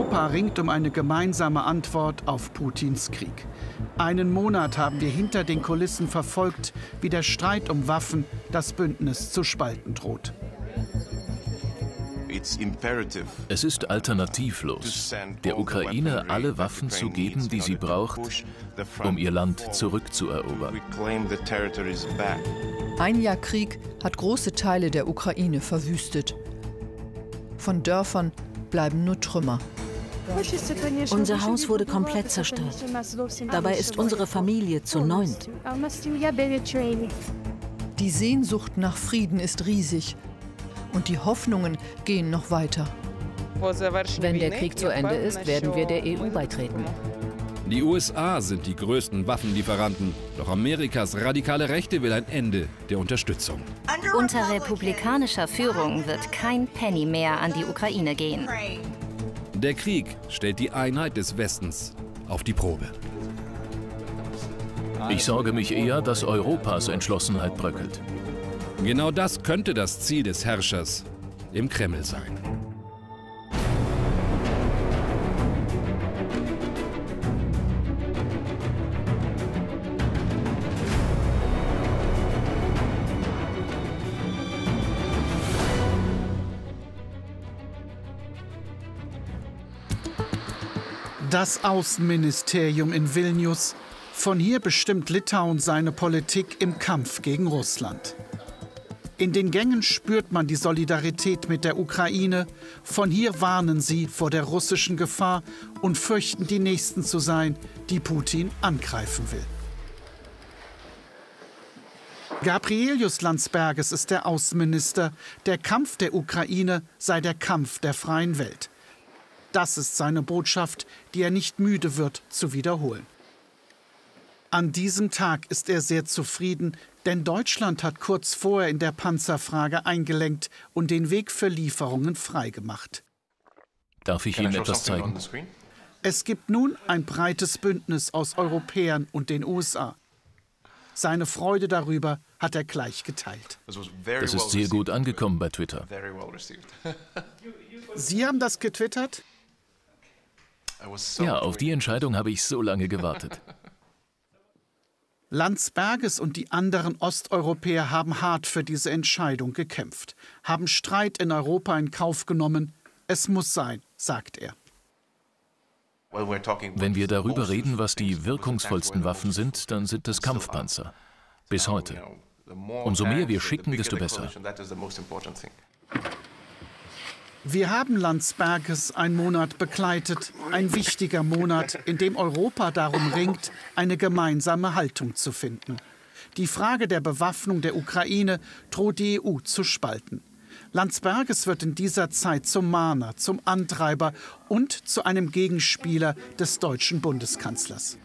Europa ringt um eine gemeinsame Antwort auf Putins Krieg. Einen Monat haben wir hinter den Kulissen verfolgt, wie der Streit um Waffen das Bündnis zu spalten droht. Es ist alternativlos, der Ukraine alle Waffen zu geben, die sie braucht, um ihr Land zurückzuerobern. Ein Jahr Krieg hat große Teile der Ukraine verwüstet. Von Dörfern bleiben nur Trümmer. Unser Haus wurde komplett zerstört. Dabei ist unsere Familie zu 9. Die Sehnsucht nach Frieden ist riesig. Und die Hoffnungen gehen noch weiter. Wenn der Krieg zu Ende ist, werden wir der EU beitreten. Die USA sind die größten Waffenlieferanten. Doch Amerikas radikale Rechte will ein Ende der Unterstützung. Unter republikanischer Führung wird kein Penny mehr an die Ukraine gehen. Der Krieg stellt die Einheit des Westens auf die Probe. Ich sorge mich eher, dass Europas Entschlossenheit bröckelt. Genau das könnte das Ziel des Herrschers im Kreml sein. Das Außenministerium in Vilnius. Von hier bestimmt Litauen seine Politik im Kampf gegen Russland. In den Gängen spürt man die Solidarität mit der Ukraine. Von hier warnen sie vor der russischen Gefahr und fürchten, die Nächsten zu sein, die Putin angreifen will. Gabrielius Landsbergis ist der Außenminister. Der Kampf der Ukraine sei der Kampf der freien Welt. Das ist seine Botschaft, die er nicht müde wird zu wiederholen. An diesem Tag ist er sehr zufrieden, denn Deutschland hat kurz vorher in der Panzerfrage eingelenkt und den Weg für Lieferungen freigemacht. Darf ich Ihnen etwas zeigen? Es gibt nun ein breites Bündnis aus Europäern und den USA. Seine Freude darüber hat er gleich geteilt. Das ist sehr gut angekommen bei Twitter. Sie haben das getwittert? Ja, auf die Entscheidung habe ich so lange gewartet. Landsbergis und die anderen Osteuropäer haben hart für diese Entscheidung gekämpft, haben Streit in Europa in Kauf genommen. Es muss sein, sagt er. Wenn wir darüber reden, was die wirkungsvollsten Waffen sind, dann sind es Kampfpanzer. Bis heute. Umso mehr wir schicken, desto besser. Wir haben Landsbergis einen Monat begleitet, ein wichtiger Monat, in dem Europa darum ringt, eine gemeinsame Haltung zu finden. Die Frage der Bewaffnung der Ukraine droht die EU zu spalten. Landsbergis wird in dieser Zeit zum Mahner, zum Antreiber und zu einem Gegenspieler des deutschen Bundeskanzlers.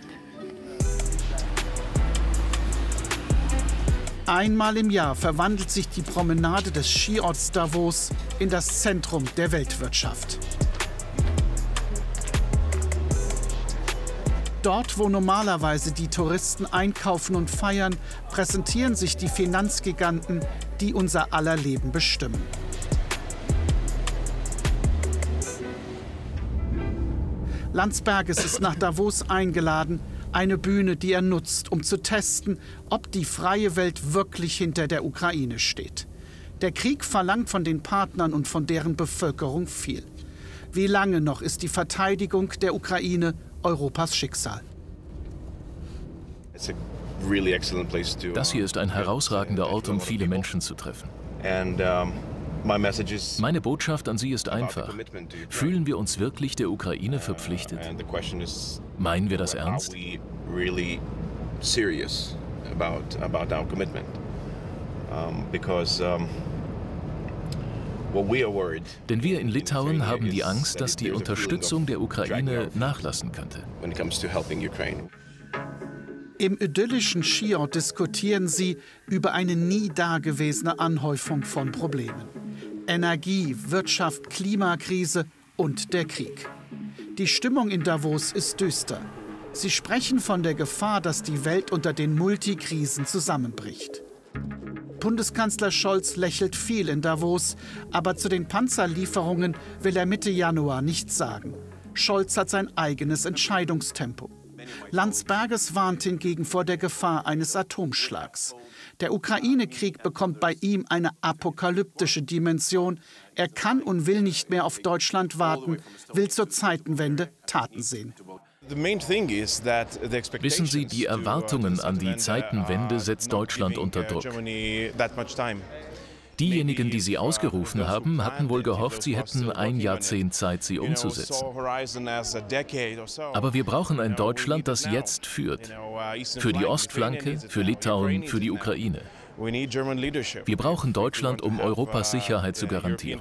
Einmal im Jahr verwandelt sich die Promenade des Skiorts Davos in das Zentrum der Weltwirtschaft. Dort, wo normalerweise die Touristen einkaufen und feiern, präsentieren sich die Finanzgiganten, die unser aller Leben bestimmen. Landsbergis ist nach Davos eingeladen, eine Bühne, die er nutzt, um zu testen, ob die freie Welt wirklich hinter der Ukraine steht. Der Krieg verlangt von den Partnern und von deren Bevölkerung viel. Wie lange noch ist die Verteidigung der Ukraine Europas Schicksal? Das hier ist ein herausragender Ort, um viele Menschen zu treffen. Meine Botschaft an Sie ist einfach. Fühlen wir uns wirklich der Ukraine verpflichtet? Meinen wir das ernst? Denn wir in Litauen haben die Angst, dass die Unterstützung der Ukraine nachlassen könnte. Im idyllischen Skiort diskutieren sie über eine nie dagewesene Anhäufung von Problemen. Energie, Wirtschaft, Klimakrise und der Krieg. Die Stimmung in Davos ist düster. Sie sprechen von der Gefahr, dass die Welt unter den Multikrisen zusammenbricht. Bundeskanzler Scholz lächelt viel in Davos, aber zu den Panzerlieferungen will er Mitte Januar nichts sagen. Scholz hat sein eigenes Entscheidungstempo. Landsbergis warnt hingegen vor der Gefahr eines Atomschlags. Der Ukraine-Krieg bekommt bei ihm eine apokalyptische Dimension. Er kann und will nicht mehr auf Deutschland warten, will zur Zeitenwende Taten sehen. Wissen Sie, die Erwartungen an die Zeitenwende setzt Deutschland unter Druck. Diejenigen, die sie ausgerufen haben, hatten wohl gehofft, sie hätten ein Jahrzehnt Zeit, sie umzusetzen. Aber wir brauchen ein Deutschland, das jetzt führt. Für die Ostflanke, für Litauen, für die Ukraine. Wir brauchen Deutschland, um Europas Sicherheit zu garantieren.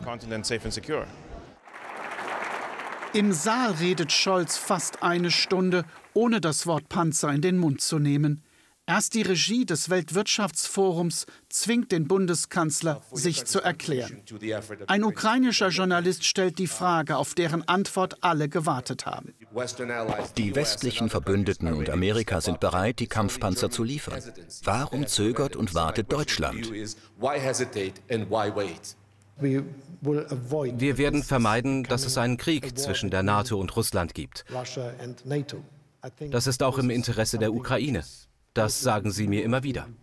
Im Saal redet Scholz fast eine Stunde, ohne das Wort Panzer in den Mund zu nehmen. Erst die Regie des Weltwirtschaftsforums zwingt den Bundeskanzler, sich zu erklären. Ein ukrainischer Journalist stellt die Frage, auf deren Antwort alle gewartet haben. Die westlichen Verbündeten und Amerika sind bereit, die Kampfpanzer zu liefern. Warum zögert und wartet Deutschland? Wir werden vermeiden, dass es einen Krieg zwischen der NATO und Russland gibt. Das ist auch im Interesse der Ukraine. Das sagen sie mir immer wieder.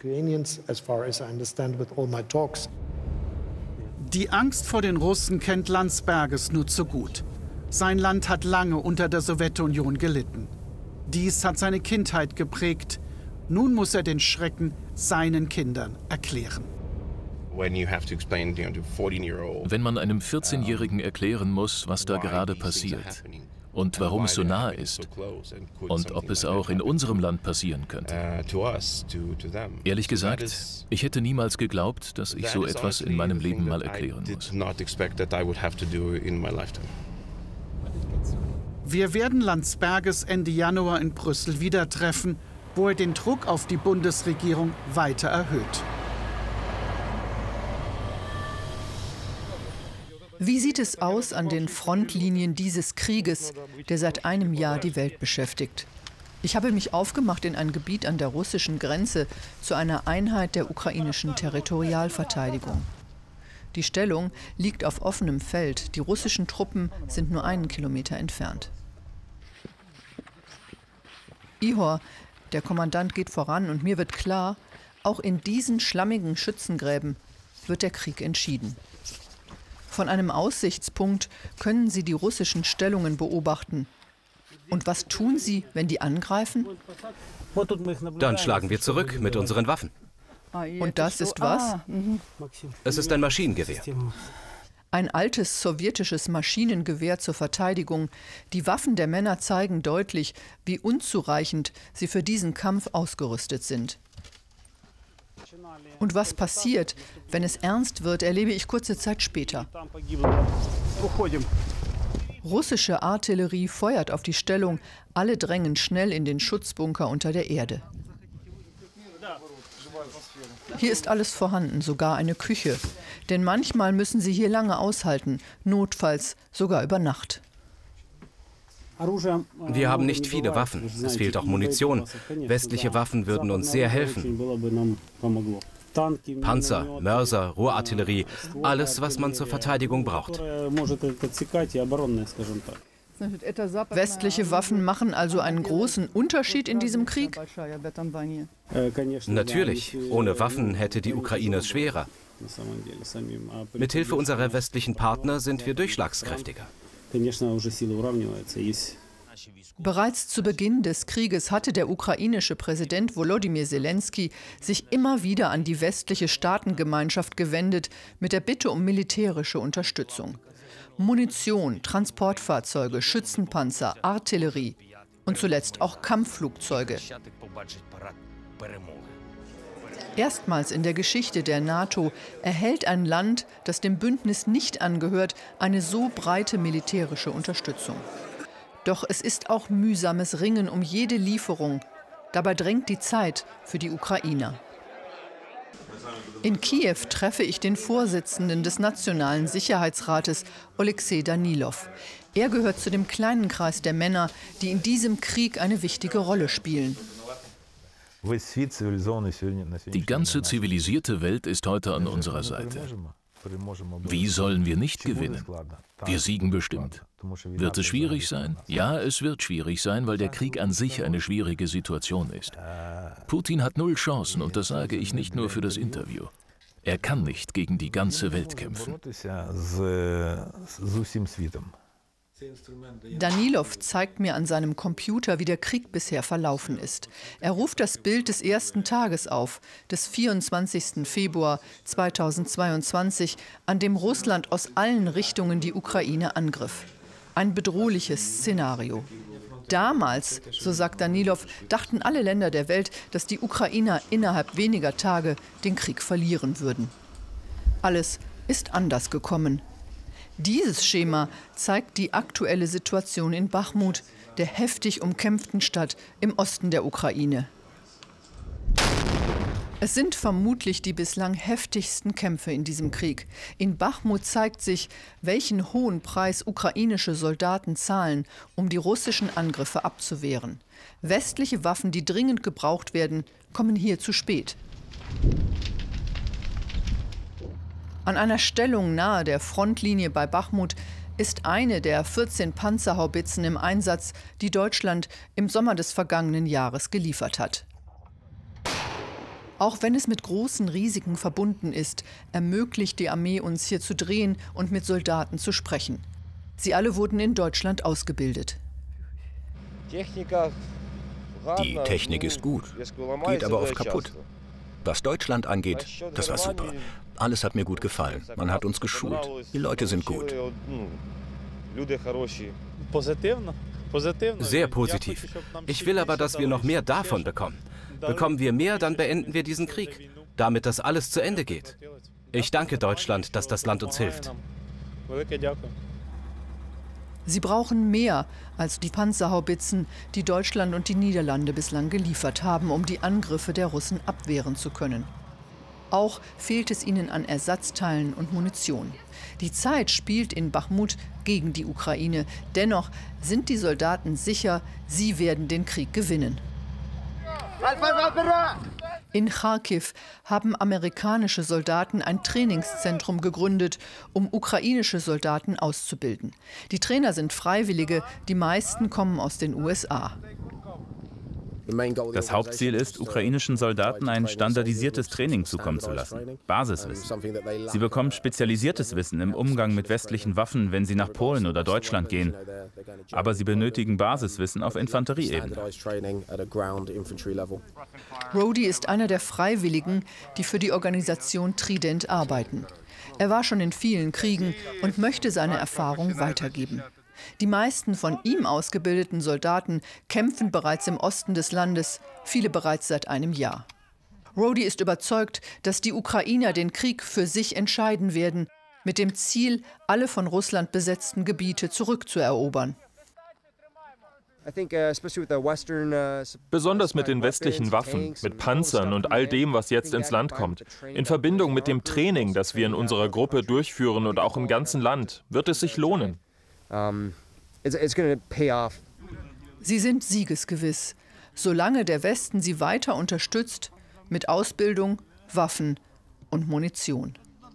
Die Angst vor den Russen kennt Landsbergis nur zu gut. Sein Land hat lange unter der Sowjetunion gelitten. Dies hat seine Kindheit geprägt. Nun muss er den Schrecken seinen Kindern erklären. Wenn man einem 14-Jährigen erklären muss, was da gerade passiert und warum es so nahe ist und ob es auch in unserem Land passieren könnte. Ehrlich gesagt, ich hätte niemals geglaubt, dass ich so etwas in meinem Leben mal erklären muss. Wir werden Landsbergis Ende Januar in Brüssel wieder treffen, wo er den Druck auf die Bundesregierung weiter erhöht. Wie sieht es aus an den Frontlinien dieses Krieges, der seit einem Jahr die Welt beschäftigt? Ich habe mich aufgemacht in ein Gebiet an der russischen Grenze zu einer Einheit der ukrainischen Territorialverteidigung. Die Stellung liegt auf offenem Feld. Die russischen Truppen sind nur 1 Kilometer entfernt. Ihor, der Kommandant, geht voran und mir wird klar, auch in diesen schlammigen Schützengräben wird der Krieg entschieden. Von einem Aussichtspunkt können Sie die russischen Stellungen beobachten. Und was tun Sie, wenn die angreifen? Dann schlagen wir zurück mit unseren Waffen. Und das ist was? Es ist ein Maschinengewehr. Ein altes sowjetisches Maschinengewehr zur Verteidigung. Die Waffen der Männer zeigen deutlich, wie unzureichend sie für diesen Kampf ausgerüstet sind. Und was passiert, wenn es ernst wird, erlebe ich kurze Zeit später. Russische Artillerie feuert auf die Stellung. Alle drängen schnell in den Schutzbunker unter der Erde. Hier ist alles vorhanden, sogar eine Küche. Denn manchmal müssen sie hier lange aushalten, notfalls sogar über Nacht. Wir haben nicht viele Waffen. Es fehlt auch Munition. Westliche Waffen würden uns sehr helfen. Panzer, Mörser, Rohrartillerie, alles, was man zur Verteidigung braucht. Westliche Waffen machen also einen großen Unterschied in diesem Krieg? Natürlich. Ohne Waffen hätte die Ukraine es schwerer. Mithilfe unserer westlichen Partner sind wir durchschlagskräftiger. Bereits zu Beginn des Krieges hatte der ukrainische Präsident Volodymyr Zelensky sich immer wieder an die westliche Staatengemeinschaft gewendet mit der Bitte um militärische Unterstützung. Munition, Transportfahrzeuge, Schützenpanzer, Artillerie und zuletzt auch Kampfflugzeuge. Erstmals in der Geschichte der NATO erhält ein Land, das dem Bündnis nicht angehört, eine so breite militärische Unterstützung. Doch es ist auch mühsames Ringen um jede Lieferung. Dabei drängt die Zeit für die Ukrainer. In Kiew treffe ich den Vorsitzenden des Nationalen Sicherheitsrates, Oleksiy Danilov. Er gehört zu dem kleinen Kreis der Männer, die in diesem Krieg eine wichtige Rolle spielen. Die ganze zivilisierte Welt ist heute an unserer Seite. Wie sollen wir nicht gewinnen? Wir siegen bestimmt. Wird es schwierig sein? Ja, es wird schwierig sein, weil der Krieg an sich eine schwierige Situation ist. Putin hat 0 Chancen und das sage ich nicht nur für das Interview. Er kann nicht gegen die ganze Welt kämpfen. Danilov zeigt mir an seinem Computer, wie der Krieg bisher verlaufen ist. Er ruft das Bild des ersten Tages auf, des 24. Februar 2022, an dem Russland aus allen Richtungen die Ukraine angriff. Ein bedrohliches Szenario. Damals, so sagt Danilov, dachten alle Länder der Welt, dass die Ukrainer innerhalb weniger Tage den Krieg verlieren würden. Alles ist anders gekommen. Dieses Schema zeigt die aktuelle Situation in Bachmut, der heftig umkämpften Stadt im Osten der Ukraine. Es sind vermutlich die bislang heftigsten Kämpfe in diesem Krieg. In Bachmut zeigt sich, welchen hohen Preis ukrainische Soldaten zahlen, um die russischen Angriffe abzuwehren. Westliche Waffen, die dringend gebraucht werden, kommen hier zu spät. An einer Stellung nahe der Frontlinie bei Bachmut ist eine der 14 Panzerhaubitzen im Einsatz, die Deutschland im Sommer des vergangenen Jahres geliefert hat. Auch wenn es mit großen Risiken verbunden ist, ermöglicht die Armee uns hier zu drehen und mit Soldaten zu sprechen. Sie alle wurden in Deutschland ausgebildet. Die Technik ist gut, geht aber oft kaputt. Was Deutschland angeht, das war super. Alles hat mir gut gefallen. Man hat uns geschult. Die Leute sind gut. Sehr positiv. Ich will aber, dass wir noch mehr davon bekommen. Bekommen wir mehr, dann beenden wir diesen Krieg, damit das alles zu Ende geht. Ich danke Deutschland, dass das Land uns hilft. Sie brauchen mehr als die Panzerhaubitzen, die Deutschland und die Niederlande bislang geliefert haben, um die Angriffe der Russen abwehren zu können. Auch fehlt es ihnen an Ersatzteilen und Munition. Die Zeit spielt in Bachmut gegen die Ukraine. Dennoch sind die Soldaten sicher, sie werden den Krieg gewinnen. In Charkiw haben amerikanische Soldaten ein Trainingszentrum gegründet, um ukrainische Soldaten auszubilden. Die Trainer sind Freiwillige, die meisten kommen aus den USA. Das Hauptziel ist, ukrainischen Soldaten ein standardisiertes Training zukommen zu lassen. Basiswissen. Sie bekommen spezialisiertes Wissen im Umgang mit westlichen Waffen, wenn sie nach Polen oder Deutschland gehen. Aber sie benötigen Basiswissen auf Infanterieebene. Rody ist einer der Freiwilligen, die für die Organisation Trident arbeiten. Er war schon in vielen Kriegen und möchte seine Erfahrung weitergeben. Die meisten von ihm ausgebildeten Soldaten kämpfen bereits im Osten des Landes, viele bereits seit einem Jahr. Rody ist überzeugt, dass die Ukrainer den Krieg für sich entscheiden werden, mit dem Ziel, alle von Russland besetzten Gebiete zurückzuerobern. Besonders mit den westlichen Waffen, mit Panzern und all dem, was jetzt ins Land kommt, in Verbindung mit dem Training, das wir in unserer Gruppe durchführen und auch im ganzen Land, wird es sich lohnen. Sie sind siegesgewiss, solange der Westen sie weiter unterstützt mit Ausbildung, Waffen und Munition.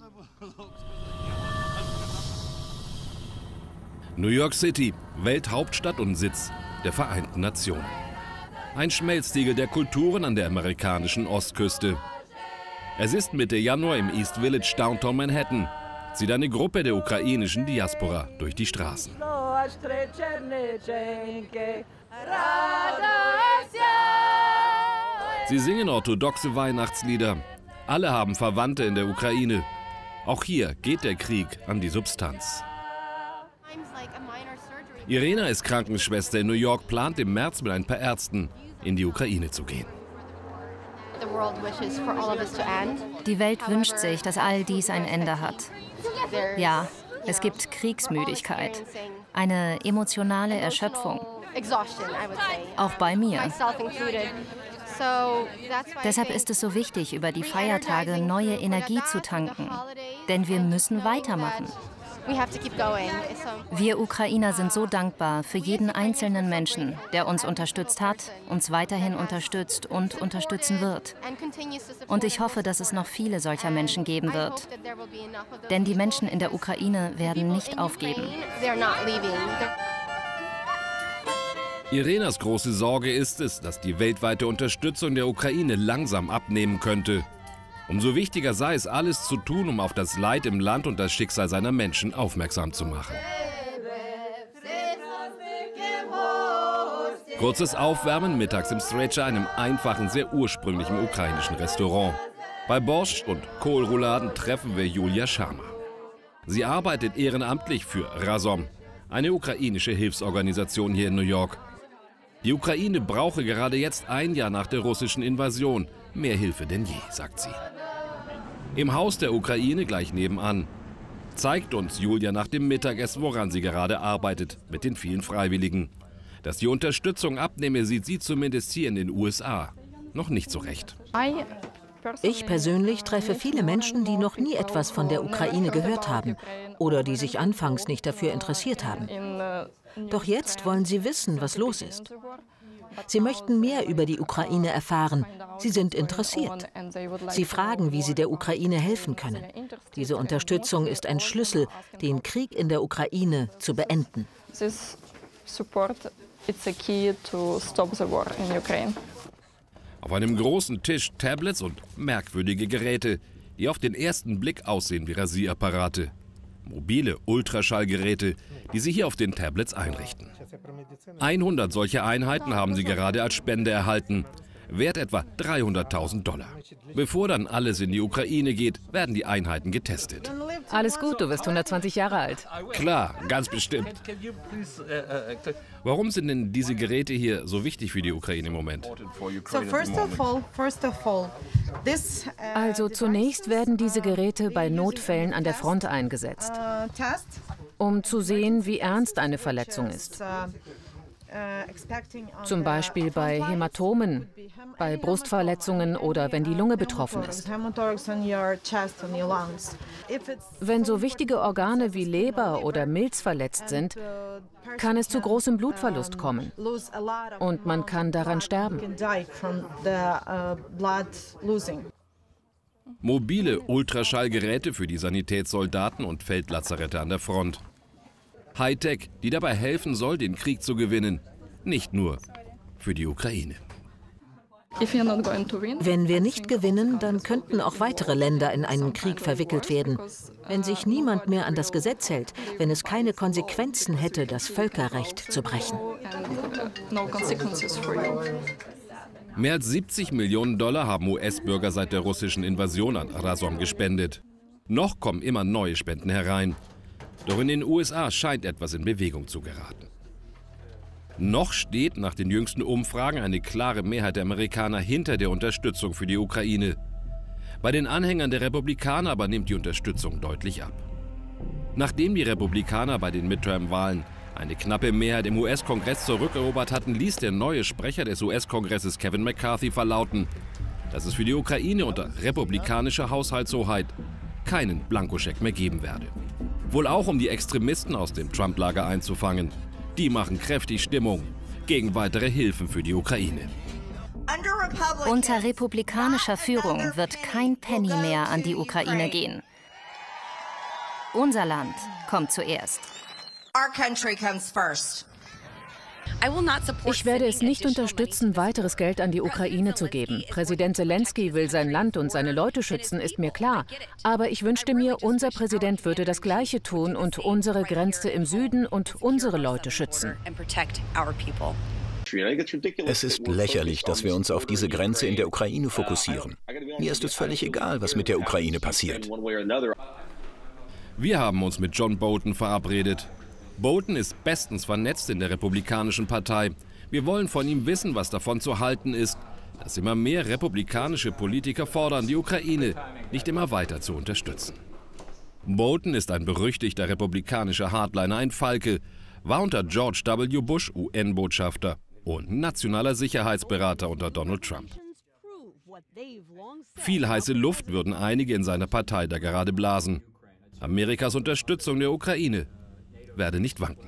New York City, Welthauptstadt und Sitz der Vereinten Nationen. Ein Schmelztiegel der Kulturen an der amerikanischen Ostküste. Es ist Mitte Januar im East Village, Downtown Manhattan. Zieht eine Gruppe der ukrainischen Diaspora durch die Straßen. Sie singen orthodoxe Weihnachtslieder. Alle haben Verwandte in der Ukraine. Auch hier geht der Krieg an die Substanz. Irena ist Krankenschwester in New York, plant im März mit ein paar Ärzten in die Ukraine zu gehen. Die Welt wünscht sich, dass all dies ein Ende hat. Ja, es gibt Kriegsmüdigkeit, eine emotionale Erschöpfung, auch bei mir. Deshalb ist es so wichtig, über die Feiertage neue Energie zu tanken, denn wir müssen weitermachen. Wir Ukrainer sind so dankbar für jeden einzelnen Menschen, der uns unterstützt hat, uns weiterhin unterstützt und unterstützen wird. Und ich hoffe, dass es noch viele solcher Menschen geben wird. Denn die Menschen in der Ukraine werden nicht aufgeben. Irenas große Sorge ist es, dass die weltweite Unterstützung der Ukraine langsam abnehmen könnte. Umso wichtiger sei es, alles zu tun, um auf das Leid im Land und das Schicksal seiner Menschen aufmerksam zu machen. Kurzes Aufwärmen mittags im Stretcher, einem einfachen, sehr ursprünglichen ukrainischen Restaurant. Bei Borscht und Kohlrouladen treffen wir Julia Sharma. Sie arbeitet ehrenamtlich für Razom, eine ukrainische Hilfsorganisation hier in New York. Die Ukraine brauche gerade jetzt, ein Jahr nach der russischen Invasion, mehr Hilfe denn je, sagt sie. Im Haus der Ukraine gleich nebenan zeigt uns Julia nach dem Mittagessen, woran sie gerade arbeitet, mit den vielen Freiwilligen. Dass die Unterstützung abnehme, sieht sie zumindest hier in den USA noch nicht so recht. Ich persönlich treffe viele Menschen, die noch nie etwas von der Ukraine gehört haben oder die sich anfangs nicht dafür interessiert haben. Doch jetzt wollen sie wissen, was los ist. Sie möchten mehr über die Ukraine erfahren. Sie sind interessiert. Sie fragen, wie sie der Ukraine helfen können. Diese Unterstützung ist ein Schlüssel, den Krieg in der Ukraine zu beenden. Auf einem großen Tisch Tablets und merkwürdige Geräte, die auf den ersten Blick aussehen wie Rasierapparate. Mobile Ultraschallgeräte, die sie hier auf den Tablets einrichten. 100 solche Einheiten haben sie gerade als Spende erhalten, wert etwa $300.000. Bevor dann alles in die Ukraine geht, werden die Einheiten getestet. Alles gut, du wirst 120 Jahre alt. Klar, ganz bestimmt. Warum sind denn diese Geräte hier so wichtig für die Ukraine im Moment? Also zunächst werden diese Geräte bei Notfällen an der Front eingesetzt, um zu sehen, wie ernst eine Verletzung ist. Zum Beispiel bei Hämatomen, bei Brustverletzungen oder wenn die Lunge betroffen ist. Wenn so wichtige Organe wie Leber oder Milz verletzt sind, kann es zu großem Blutverlust kommen und man kann daran sterben. Mobile Ultraschallgeräte für die Sanitätssoldaten und Feldlazarette an der Front. Hightech, die dabei helfen soll, den Krieg zu gewinnen. Nicht nur für die Ukraine. Wenn wir nicht gewinnen, dann könnten auch weitere Länder in einen Krieg verwickelt werden. Wenn sich niemand mehr an das Gesetz hält, wenn es keine Konsequenzen hätte, das Völkerrecht zu brechen. Mehr als $70 Millionen haben US-Bürger seit der russischen Invasion an Razom gespendet. Noch kommen immer neue Spenden herein. Doch in den USA scheint etwas in Bewegung zu geraten. Noch steht nach den jüngsten Umfragen eine klare Mehrheit der Amerikaner hinter der Unterstützung für die Ukraine. Bei den Anhängern der Republikaner aber nimmt die Unterstützung deutlich ab. Nachdem die Republikaner bei den Midterm-Wahlen eine knappe Mehrheit im US-Kongress zurückerobert hatten, ließ der neue Sprecher des US-Kongresses Kevin McCarthy verlauten, dass es für die Ukraine unter republikanischer Haushaltshoheit keinen Blankoscheck mehr geben werde. Wohl auch, um die Extremisten aus dem Trump-Lager einzufangen. Die machen kräftig Stimmung gegen weitere Hilfen für die Ukraine. Unter republikanischer Führung wird kein Penny mehr an die Ukraine gehen. Unser Land kommt zuerst. Ich werde es nicht unterstützen, weiteres Geld an die Ukraine zu geben. Präsident Zelensky will sein Land und seine Leute schützen, ist mir klar. Aber ich wünschte mir, unser Präsident würde das Gleiche tun und unsere Grenze im Süden und unsere Leute schützen. Es ist lächerlich, dass wir uns auf diese Grenze in der Ukraine fokussieren. Mir ist es völlig egal, was mit der Ukraine passiert. Wir haben uns mit John Bolton verabredet. Bolton ist bestens vernetzt in der Republikanischen Partei. Wir wollen von ihm wissen, was davon zu halten ist, dass immer mehr republikanische Politiker fordern, die Ukraine nicht immer weiter zu unterstützen. Bolton ist ein berüchtigter republikanischer Hardliner, ein Falke, war unter George W. Bush UN-Botschafter und nationaler Sicherheitsberater unter Donald Trump. Viel heiße Luft würden einige in seiner Partei da gerade blasen. Amerikas Unterstützung der Ukraine werde nicht wanken.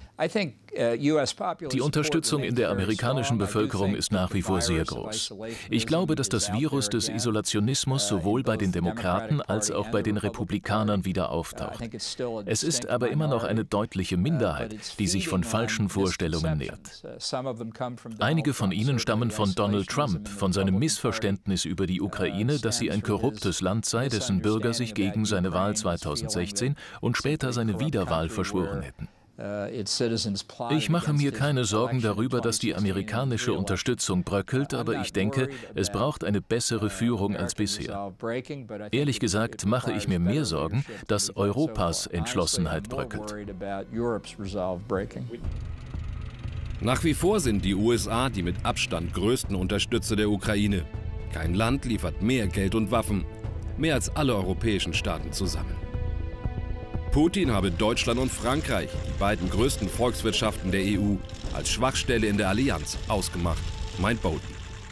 Die Unterstützung in der amerikanischen Bevölkerung ist nach wie vor sehr groß. Ich glaube, dass das Virus des Isolationismus sowohl bei den Demokraten als auch bei den Republikanern wieder auftaucht. Es ist aber immer noch eine deutliche Minderheit, die sich von falschen Vorstellungen nährt. Einige von ihnen stammen von Donald Trump, von seinem Missverständnis über die Ukraine, dass sie ein korruptes Land sei, dessen Bürger sich gegen seine Wahl 2016 und später seine Wiederwahl verschworen hätten. Ich mache mir keine Sorgen darüber, dass die amerikanische Unterstützung bröckelt, aber ich denke, es braucht eine bessere Führung als bisher. Ehrlich gesagt mache ich mir mehr Sorgen, dass Europas Entschlossenheit bröckelt. Nach wie vor sind die USA die mit Abstand größten Unterstützer der Ukraine. Kein Land liefert mehr Geld und Waffen, mehr als alle europäischen Staaten zusammen. Putin habe Deutschland und Frankreich, die beiden größten Volkswirtschaften der EU, als Schwachstelle in der Allianz ausgemacht, meint Bolton.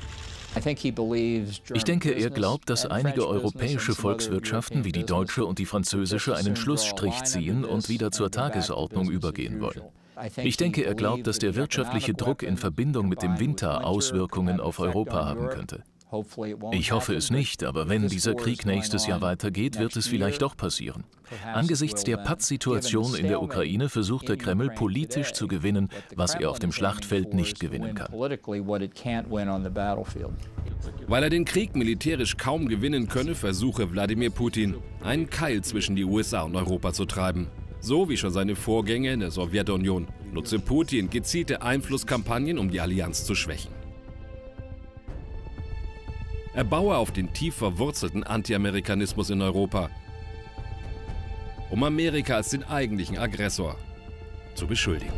Ich denke, er glaubt, dass einige europäische Volkswirtschaften wie die deutsche und die französische einen Schlussstrich ziehen und wieder zur Tagesordnung übergehen wollen. Ich denke, er glaubt, dass der wirtschaftliche Druck in Verbindung mit dem Winter Auswirkungen auf Europa haben könnte. Ich hoffe es nicht, aber wenn dieser Krieg nächstes Jahr weitergeht, wird es vielleicht doch passieren. Angesichts der Pattsituation in der Ukraine versucht der Kreml politisch zu gewinnen, was er auf dem Schlachtfeld nicht gewinnen kann. Weil er den Krieg militärisch kaum gewinnen könne, versuche Wladimir Putin, einen Keil zwischen die USA und Europa zu treiben. So wie schon seine Vorgänger in der Sowjetunion nutze Putin gezielte Einflusskampagnen, um die Allianz zu schwächen. Er baue auf den tief verwurzelten Anti-Amerikanismus in Europa, um Amerika als den eigentlichen Aggressor zu beschuldigen.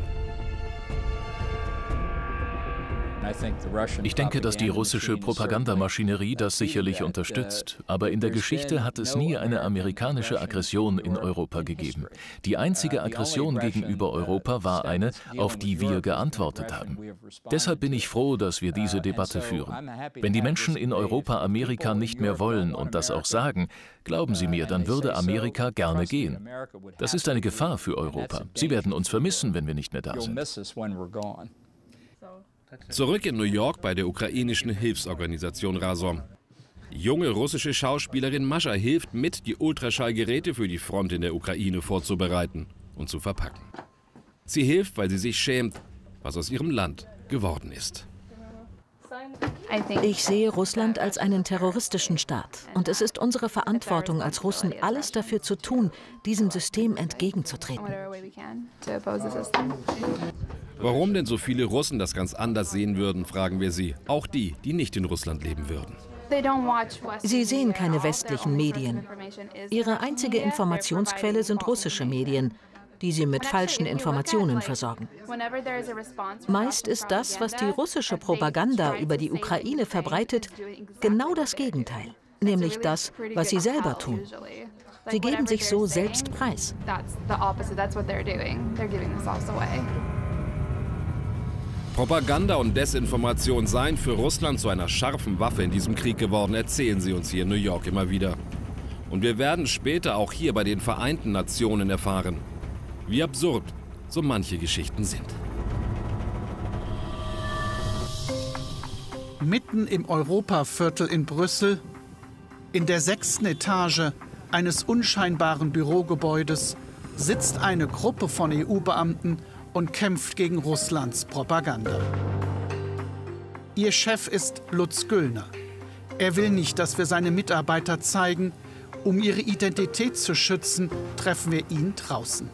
Ich denke, dass die russische Propagandamaschinerie das sicherlich unterstützt. Aber in der Geschichte hat es nie eine amerikanische Aggression in Europa gegeben. Die einzige Aggression gegenüber Europa war eine, auf die wir geantwortet haben. Deshalb bin ich froh, dass wir diese Debatte führen. Wenn die Menschen in Europa Amerika nicht mehr wollen und das auch sagen, glauben Sie mir, dann würde Amerika gerne gehen. Das ist eine Gefahr für Europa. Sie werden uns vermissen, wenn wir nicht mehr da sind. Zurück in New York bei der ukrainischen Hilfsorganisation Razom. Die junge russische Schauspielerin Mascha hilft mit, die Ultraschallgeräte für die Front in der Ukraine vorzubereiten und zu verpacken. Sie hilft, weil sie sich schämt, was aus ihrem Land geworden ist. Ich sehe Russland als einen terroristischen Staat. Und es ist unsere Verantwortung als Russen, alles dafür zu tun, diesem System entgegenzutreten. Warum denn so viele Russen das ganz anders sehen würden, fragen wir sie. Auch die, die nicht in Russland leben würden. Sie sehen keine westlichen Medien. Ihre einzige Informationsquelle sind russische Medien, die sie mit falschen Informationen versorgen. Meist ist das, was die russische Propaganda über die Ukraine verbreitet, genau das Gegenteil, nämlich das, was sie selber tun. Sie geben sich so selbst preis. Propaganda und Desinformation seien für Russland zu einer scharfen Waffe in diesem Krieg geworden, erzählen sie uns hier in New York immer wieder. Und wir werden später auch hier bei den Vereinten Nationen erfahren, wie absurd so manche Geschichten sind. Mitten im Europaviertel in Brüssel, in der 6. Etage eines unscheinbaren Bürogebäudes, sitzt eine Gruppe von EU-Beamten und kämpft gegen Russlands Propaganda. Ihr Chef ist Lutz Güllner. Er will nicht, dass wir seine Mitarbeiter zeigen. Um ihre Identität zu schützen, treffen wir ihn draußen.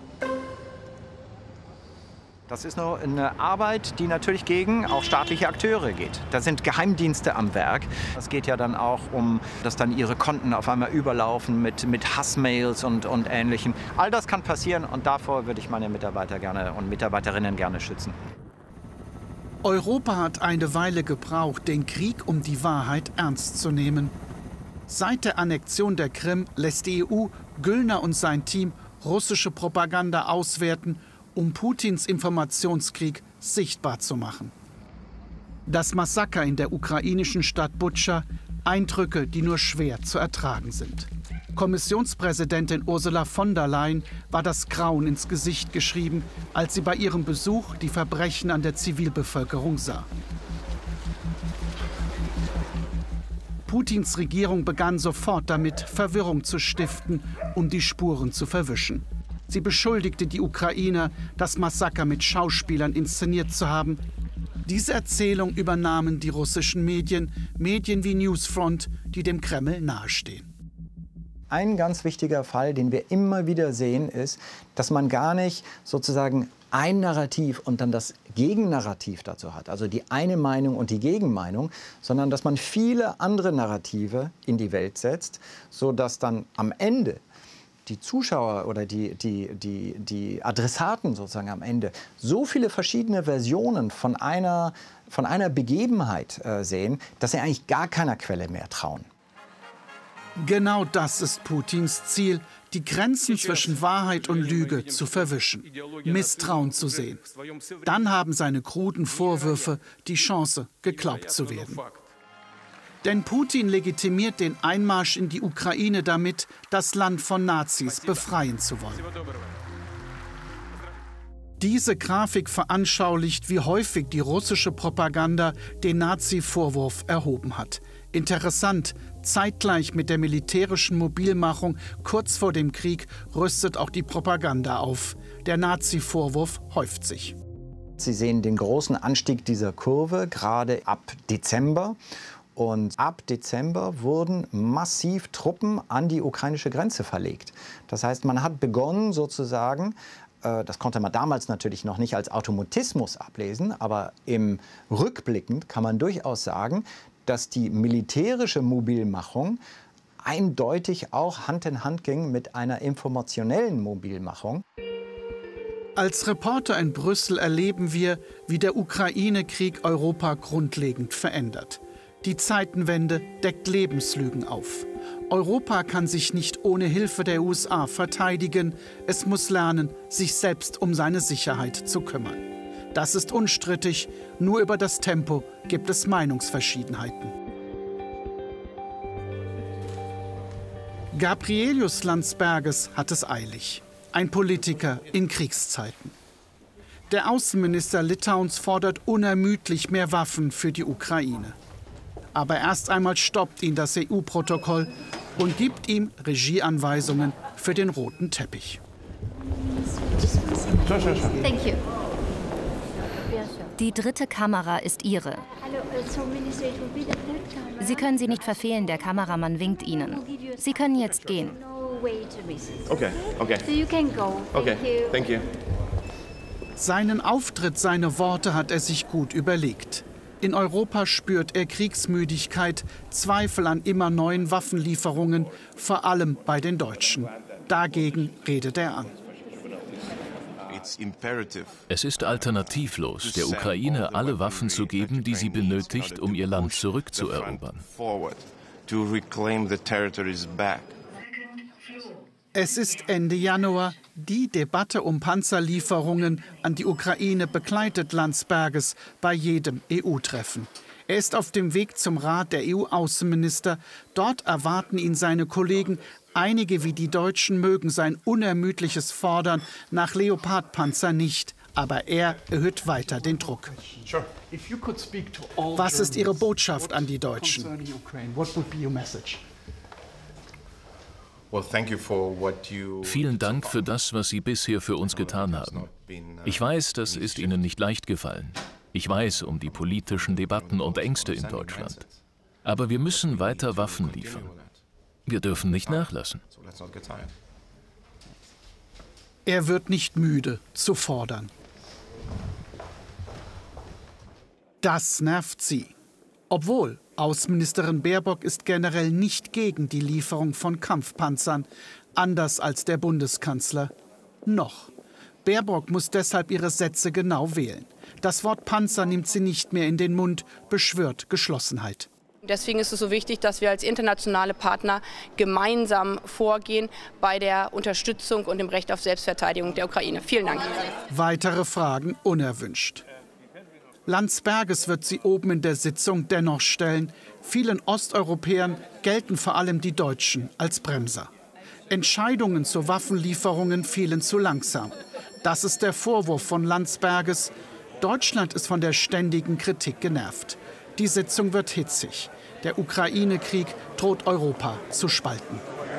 Das ist nur eine Arbeit, die natürlich gegen auch staatliche Akteure geht. Da sind Geheimdienste am Werk. Es geht ja dann auch um, dass dann ihre Konten auf einmal überlaufen mit Hassmails und Ähnlichem. All das kann passieren und davor würde ich meine Mitarbeiter gerne und Mitarbeiterinnen gerne schützen. Europa hat eine Weile gebraucht, den Krieg um die Wahrheit ernst zu nehmen. Seit der Annexion der Krim lässt die EU Güllner und sein Team russische Propaganda auswerten, um Putins Informationskrieg sichtbar zu machen. Das Massaker in der ukrainischen Stadt Butscha, Eindrücke, die nur schwer zu ertragen sind. Kommissionspräsidentin Ursula von der Leyen war das Grauen ins Gesicht geschrieben, als sie bei ihrem Besuch die Verbrechen an der Zivilbevölkerung sah. Putins Regierung begann sofort damit, Verwirrung zu stiften, um die Spuren zu verwischen. Sie beschuldigte die Ukrainer, das Massaker mit Schauspielern inszeniert zu haben. Diese Erzählung übernahmen die russischen Medien wie Newsfront, die dem Kreml nahestehen. Ein ganz wichtiger Fall, den wir immer wieder sehen, ist, dass man gar nicht sozusagen ein Narrativ und dann das Gegennarrativ dazu hat, also die eine Meinung und die Gegenmeinung, sondern dass man viele andere Narrative in die Welt setzt, sodass dann am Ende die Zuschauer oder die Adressaten sozusagen am Ende so viele verschiedene Versionen von einer Begebenheit sehen, dass sie eigentlich gar keiner Quelle mehr trauen. Genau das ist Putins Ziel, die Grenzen zwischen Wahrheit und Lüge zu verwischen, Misstrauen zu sehen. Dann haben seine kruden Vorwürfe die Chance, geglaubt zu werden. Denn Putin legitimiert den Einmarsch in die Ukraine damit, das Land von Nazis befreien zu wollen. Diese Grafik veranschaulicht, wie häufig die russische Propaganda den Nazi-Vorwurf erhoben hat. Interessant, zeitgleich mit der militärischen Mobilmachung kurz vor dem Krieg rüstet auch die Propaganda auf. Der Nazi-Vorwurf häuft sich. Sie sehen den großen Anstieg dieser Kurve gerade ab Dezember. Und ab Dezember wurden massiv Truppen an die ukrainische Grenze verlegt. Das heißt, man hat begonnen sozusagen, das konnte man damals natürlich noch nicht als Automatismus ablesen, aber im Rückblickend kann man durchaus sagen, dass die militärische Mobilmachung eindeutig auch Hand in Hand ging mit einer informationellen Mobilmachung. Als Reporter in Brüssel erleben wir, wie der Ukraine-Krieg Europa grundlegend verändert. Die Zeitenwende deckt Lebenslügen auf. Europa kann sich nicht ohne Hilfe der USA verteidigen. Es muss lernen, sich selbst um seine Sicherheit zu kümmern. Das ist unstrittig. Nur über das Tempo gibt es Meinungsverschiedenheiten. Gabrielius Landsbergis hat es eilig. Ein Politiker in Kriegszeiten. Der Außenminister Litauens fordert unermüdlich mehr Waffen für die Ukraine. Aber erst einmal stoppt ihn das EU-Protokoll und gibt ihm Regieanweisungen für den roten Teppich. Thank you. Die dritte Kamera ist Ihre. Sie können sie nicht verfehlen, der Kameramann winkt Ihnen. Sie können jetzt gehen. Okay. Thank you. Seinen Auftritt, seine Worte hat er sich gut überlegt. In Europa spürt er Kriegsmüdigkeit, Zweifel an immer neuen Waffenlieferungen, vor allem bei den Deutschen. Dagegen redet er an. Es ist alternativlos, der Ukraine alle Waffen zu geben, die sie benötigt, um ihr Land zurückzuerobern. Es ist Ende Januar. Die Debatte um Panzerlieferungen an die Ukraine begleitet Landsbergis bei jedem EU-Treffen. Er ist auf dem Weg zum Rat der EU-Außenminister. Dort erwarten ihn seine Kollegen. Einige wie die Deutschen mögen sein unermüdliches Fordern nach Leopardpanzer nicht. Aber er erhöht weiter den Druck. Was ist Ihre Botschaft an die Deutschen? Vielen Dank für das, was Sie bisher für uns getan haben. Ich weiß, das ist Ihnen nicht leicht gefallen. Ich weiß um die politischen Debatten und Ängste in Deutschland. Aber wir müssen weiter Waffen liefern. Wir dürfen nicht nachlassen. Er wird nicht müde, zu fordern. Das nervt sie. Obwohl, Außenministerin Baerbock ist generell nicht gegen die Lieferung von Kampfpanzern, anders als der Bundeskanzler. Noch. Baerbock muss deshalb ihre Sätze genau wählen. Das Wort Panzer nimmt sie nicht mehr in den Mund, beschwört Geschlossenheit. Deswegen ist es so wichtig, dass wir als internationale Partner gemeinsam vorgehen bei der Unterstützung und dem Recht auf Selbstverteidigung der Ukraine. Vielen Dank. Weitere Fragen unerwünscht. Landsbergis wird sie oben in der Sitzung dennoch stellen. Vielen Osteuropäern gelten vor allem die Deutschen als Bremser. Entscheidungen zu Waffenlieferungen fielen zu langsam. Das ist der Vorwurf von Landsbergis. Deutschland ist von der ständigen Kritik genervt. Die Sitzung wird hitzig. Der Ukraine-Krieg droht Europa zu spalten.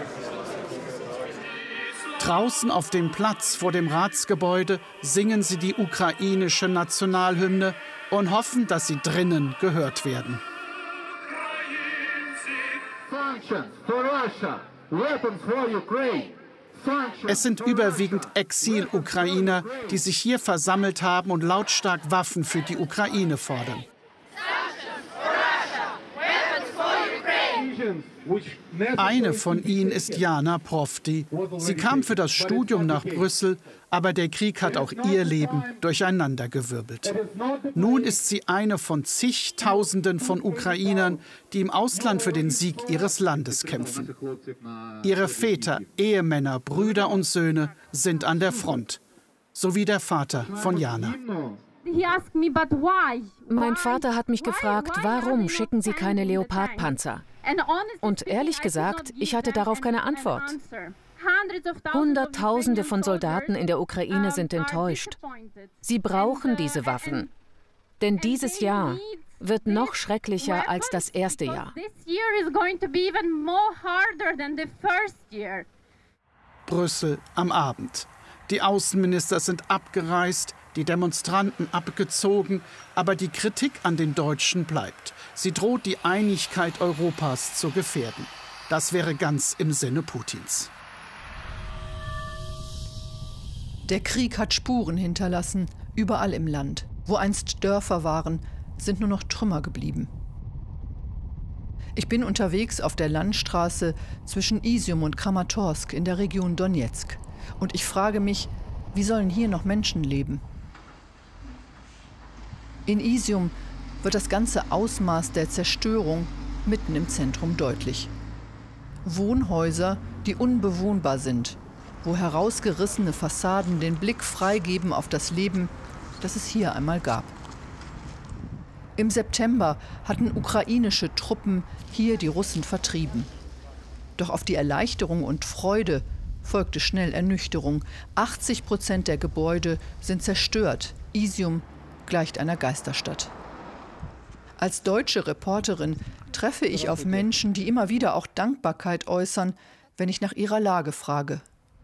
Draußen auf dem Platz vor dem Ratsgebäude singen sie die ukrainische Nationalhymne und hoffen, dass sie drinnen gehört werden. Es sind überwiegend Exil-Ukrainer, die sich hier versammelt haben und lautstark Waffen für die Ukraine fordern. Eine von ihnen ist Jana Profti. Sie kam für das Studium nach Brüssel, aber der Krieg hat auch ihr Leben durcheinandergewirbelt. Nun ist sie eine von zigtausenden von Ukrainern, die im Ausland für den Sieg ihres Landes kämpfen. Ihre Väter, Ehemänner, Brüder und Söhne sind an der Front, so wie der Vater von Jana. Mein Vater hat mich gefragt, warum schicken Sie keine Leopardpanzer? Und ehrlich gesagt, ich hatte darauf keine Antwort. Hunderttausende von Soldaten in der Ukraine sind enttäuscht. Sie brauchen diese Waffen. Denn dieses Jahr wird noch schrecklicher als das erste Jahr. Brüssel am Abend. Die Außenminister sind abgereist, die Demonstranten abgezogen, aber die Kritik an den Deutschen bleibt. Sie droht, die Einigkeit Europas zu gefährden. Das wäre ganz im Sinne Putins. Der Krieg hat Spuren hinterlassen, überall im Land. Wo einst Dörfer waren, sind nur noch Trümmer geblieben. Ich bin unterwegs auf der Landstraße zwischen Isium und Kramatorsk in der Region Donezk. Und ich frage mich, wie sollen hier noch Menschen leben? In Isium wird das ganze Ausmaß der Zerstörung mitten im Zentrum deutlich. Wohnhäuser, die unbewohnbar sind, wo herausgerissene Fassaden den Blick freigeben auf das Leben, das es hier einmal gab. Im September hatten ukrainische Truppen hier die Russen vertrieben. Doch auf die Erleichterung und Freude folgte schnell Ernüchterung. 80% der Gebäude sind zerstört. Isium gleicht einer Geisterstadt. Als deutsche Reporterin treffe ich auf Menschen, die immer wieder auch Dankbarkeit äußern, wenn ich nach ihrer Lage frage.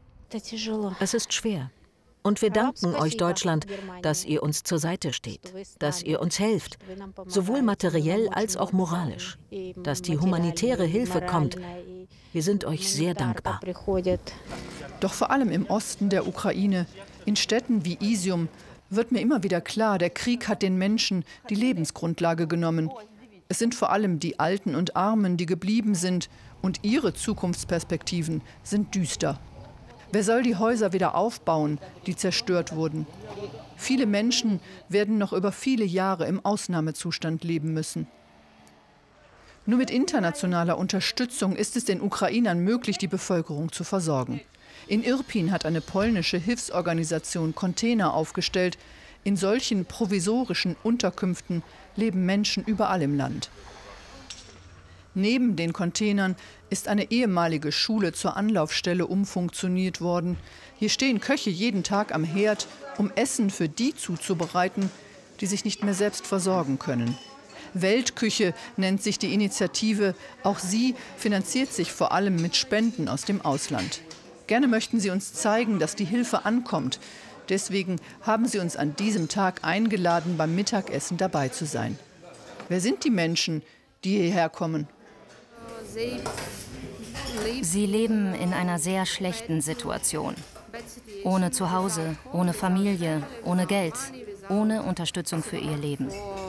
Es ist schwer. Und wir danken euch, Deutschland, dass ihr uns zur Seite steht, dass ihr uns helft, sowohl materiell als auch moralisch, dass die humanitäre Hilfe kommt. Wir sind euch sehr dankbar. Doch vor allem im Osten der Ukraine, in Städten wie Isium, wird mir immer wieder klar, der Krieg hat den Menschen die Lebensgrundlage genommen. Es sind vor allem die Alten und Armen, die geblieben sind, und ihre Zukunftsperspektiven sind düster. Wer soll die Häuser wieder aufbauen, die zerstört wurden? Viele Menschen werden noch über viele Jahre im Ausnahmezustand leben müssen. Nur mit internationaler Unterstützung ist es den Ukrainern möglich, die Bevölkerung zu versorgen. In Irpin hat eine polnische Hilfsorganisation Container aufgestellt. In solchen provisorischen Unterkünften leben Menschen überall im Land. Neben den Containern ist eine ehemalige Schule zur Anlaufstelle umfunktioniert worden. Hier stehen Köche jeden Tag am Herd, um Essen für die zuzubereiten, die sich nicht mehr selbst versorgen können. Weltküche nennt sich die Initiative. Auch sie finanziert sich vor allem mit Spenden aus dem Ausland. Gerne möchten sie uns zeigen, dass die Hilfe ankommt. Deswegen haben sie uns an diesem Tag eingeladen, beim Mittagessen dabei zu sein. Wer sind die Menschen, die hierher kommen? Sie leben in einer sehr schlechten Situation. Ohne Zuhause, ohne Familie, ohne Geld, ohne Unterstützung für ihr Leben.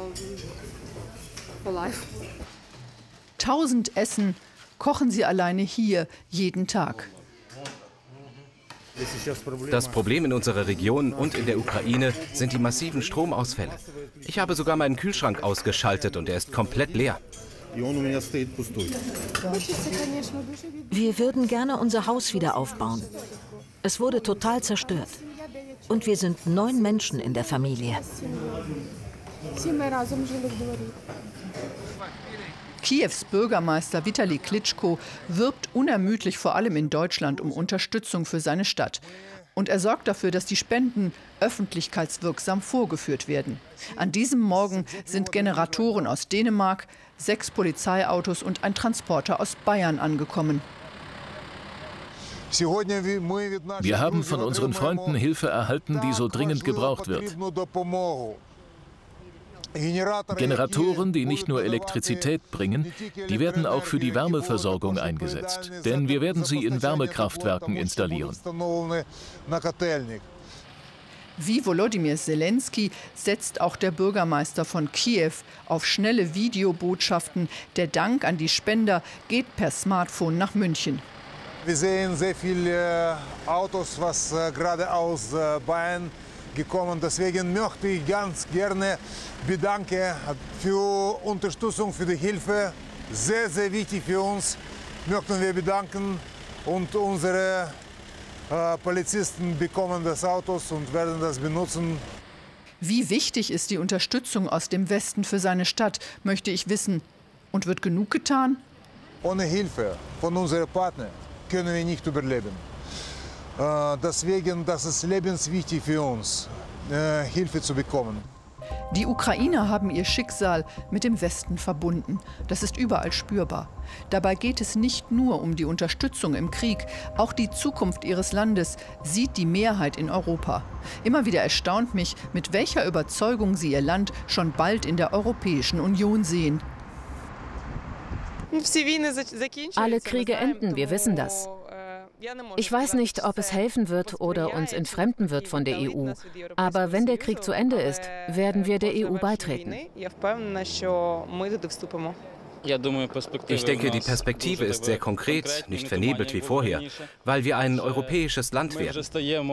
1000 Essen kochen sie alleine hier jeden Tag. Das Problem in unserer Region und in der Ukraine sind die massiven Stromausfälle. Ich habe sogar meinen Kühlschrank ausgeschaltet und er ist komplett leer. Wir würden gerne unser Haus wieder aufbauen. Es wurde total zerstört. Und wir sind 9 Menschen in der Familie. Kiews Bürgermeister Vitali Klitschko wirbt unermüdlich vor allem in Deutschland um Unterstützung für seine Stadt. Und er sorgt dafür, dass die Spenden öffentlichkeitswirksam vorgeführt werden. An diesem Morgen sind Generatoren aus Dänemark, 6 Polizeiautos und ein Transporter aus Bayern angekommen. Wir haben von unseren Freunden Hilfe erhalten, die so dringend gebraucht wird. Generatoren, die nicht nur Elektrizität bringen, die werden auch für die Wärmeversorgung eingesetzt. Denn wir werden sie in Wärmekraftwerken installieren. Wie Volodymyr Zelensky setzt auch der Bürgermeister von Kiew auf schnelle Videobotschaften. Der Dank an die Spender geht per Smartphone nach München. Wir sehen sehr viele Autos, was gerade aus Bayern gekommen. Deswegen möchte ich ganz gerne bedanken für Unterstützung, für die Hilfe. Sehr, sehr wichtig für uns. Möchten wir bedanken und unsere Polizisten bekommen das Autos und werden das benutzen. Wie wichtig ist die Unterstützung aus dem Westen für seine Stadt, möchte ich wissen. Und wird genug getan? Ohne Hilfe von unseren Partnern können wir nicht überleben. Deswegen, das ist lebenswichtig für uns, Hilfe zu bekommen. Die Ukrainer haben ihr Schicksal mit dem Westen verbunden. Das ist überall spürbar. Dabei geht es nicht nur um die Unterstützung im Krieg. Auch die Zukunft ihres Landes sieht die Mehrheit in Europa. Immer wieder erstaunt mich, mit welcher Überzeugung sie ihr Land schon bald in der Europäischen Union sehen. Alle Kriege enden, wir wissen das. Ich weiß nicht, ob es helfen wird oder uns entfremden wird von der EU. Aber wenn der Krieg zu Ende ist, werden wir der EU beitreten. Ich denke, die Perspektive ist sehr konkret, nicht vernebelt wie vorher, weil wir ein europäisches Land werden.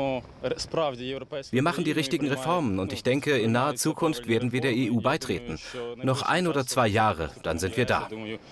Wir machen die richtigen Reformen und ich denke, in naher Zukunft werden wir der EU beitreten. Noch 1 oder 2 Jahre, dann sind wir da.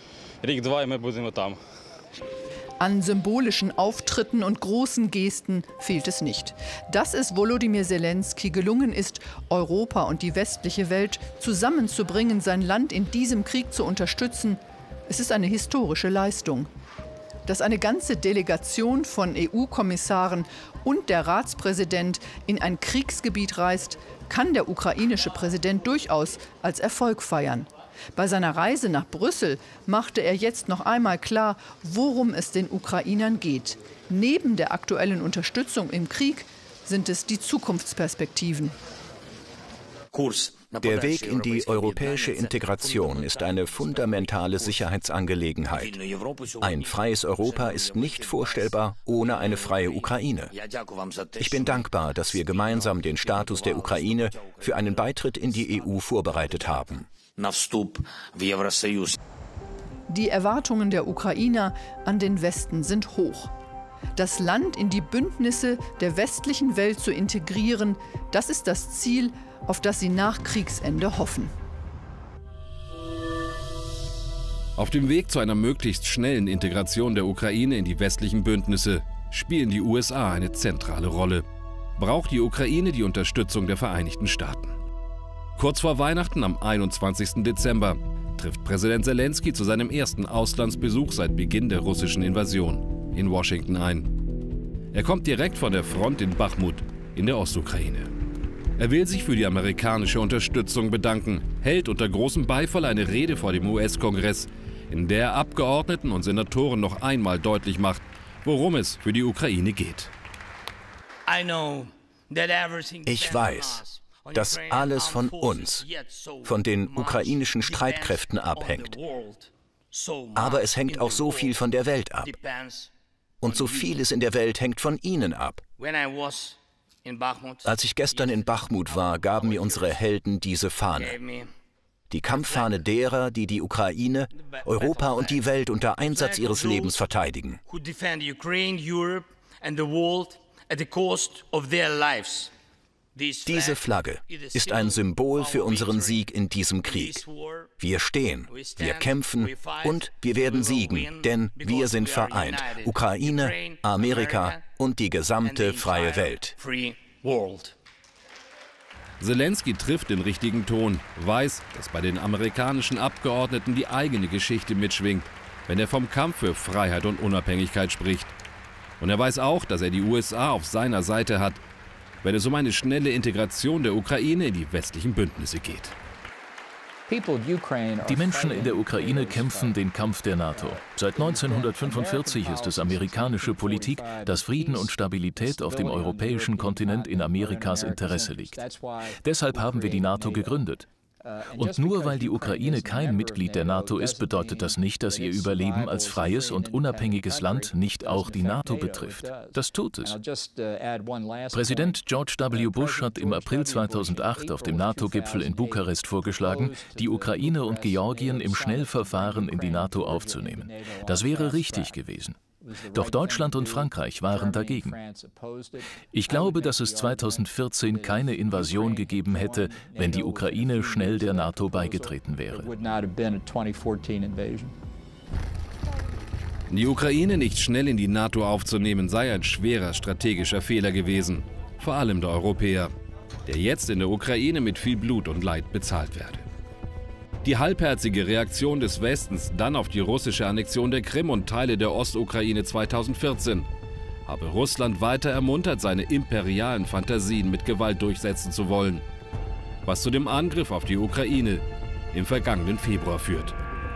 An symbolischen Auftritten und großen Gesten fehlt es nicht. Dass es Volodymyr Zelensky gelungen ist, Europa und die westliche Welt zusammenzubringen, sein Land in diesem Krieg zu unterstützen, es ist eine historische Leistung. Dass eine ganze Delegation von EU-Kommissaren und der Ratspräsident in ein Kriegsgebiet reist, kann der ukrainische Präsident durchaus als Erfolg feiern. Bei seiner Reise nach Brüssel machte er jetzt noch einmal klar, worum es den Ukrainern geht. Neben der aktuellen Unterstützung im Krieg sind es die Zukunftsperspektiven. Der Weg in die europäische Integration ist eine fundamentale Sicherheitsangelegenheit. Ein freies Europa ist nicht vorstellbar ohne eine freie Ukraine. Ich bin dankbar, dass wir gemeinsam den Status der Ukraine für einen Beitritt in die EU vorbereitet haben. Die Erwartungen der Ukrainer an den Westen sind hoch. Das Land in die Bündnisse der westlichen Welt zu integrieren, das ist das Ziel, auf das sie nach Kriegsende hoffen. Auf dem Weg zu einer möglichst schnellen Integration der Ukraine in die westlichen Bündnisse spielen die USA eine zentrale Rolle. Braucht die Ukraine die Unterstützung der Vereinigten Staaten. Kurz vor Weihnachten am 21. Dezember trifft Präsident Zelensky zu seinem ersten Auslandsbesuch seit Beginn der russischen Invasion in Washington ein. Er kommt direkt von der Front in Bachmut in der Ostukraine. Er will sich für die amerikanische Unterstützung bedanken, hält unter großem Beifall eine Rede vor dem US-Kongress, in der er Abgeordneten und Senatoren noch einmal deutlich macht, worum es für die Ukraine geht. Ich weiß, dass alles von uns, von den ukrainischen Streitkräften abhängt. Aber es hängt auch so viel von der Welt ab. Und so vieles in der Welt hängt von Ihnen ab. Als ich gestern in Bachmut war, gaben mir unsere Helden diese Fahne. Die Kampffahne derer, die die Ukraine, Europa und die Welt unter Einsatz ihres Lebens verteidigen. Diese Flagge ist ein Symbol für unseren Sieg in diesem Krieg. Wir stehen, wir kämpfen und wir werden siegen, denn wir sind vereint. Ukraine, Amerika und die gesamte freie Welt. Selenskyj trifft den richtigen Ton, weiß, dass bei den amerikanischen Abgeordneten die eigene Geschichte mitschwingt, wenn er vom Kampf für Freiheit und Unabhängigkeit spricht. Und er weiß auch, dass er die USA auf seiner Seite hat, wenn es um eine schnelle Integration der Ukraine in die westlichen Bündnisse geht. Die Menschen in der Ukraine kämpfen den Kampf der NATO. Seit 1945 ist es amerikanische Politik, dass Frieden und Stabilität auf dem europäischen Kontinent in Amerikas Interesse liegt. Deshalb haben wir die NATO gegründet. Und nur weil die Ukraine kein Mitglied der NATO ist, bedeutet das nicht, dass ihr Überleben als freies und unabhängiges Land nicht auch die NATO betrifft. Das tut es. Präsident George W. Bush hat im April 2008 auf dem NATO-Gipfel in Bukarest vorgeschlagen, die Ukraine und Georgien im Schnellverfahren in die NATO aufzunehmen. Das wäre richtig gewesen. Doch Deutschland und Frankreich waren dagegen. Ich glaube, dass es 2014 keine Invasion gegeben hätte, wenn die Ukraine schnell der NATO beigetreten wäre. Die Ukraine nicht schnell in die NATO aufzunehmen, sei ein schwerer strategischer Fehler gewesen. Vor allem der Europäer, der jetzt in der Ukraine mit viel Blut und Leid bezahlt werde. Die halbherzige Reaktion des Westens dann auf die russische Annexion der Krim und Teile der Ostukraine 2014 habe Russland weiter ermuntert, seine imperialen Fantasien mit Gewalt durchsetzen zu wollen, was zu dem Angriff auf die Ukraine im vergangenen Februar führt.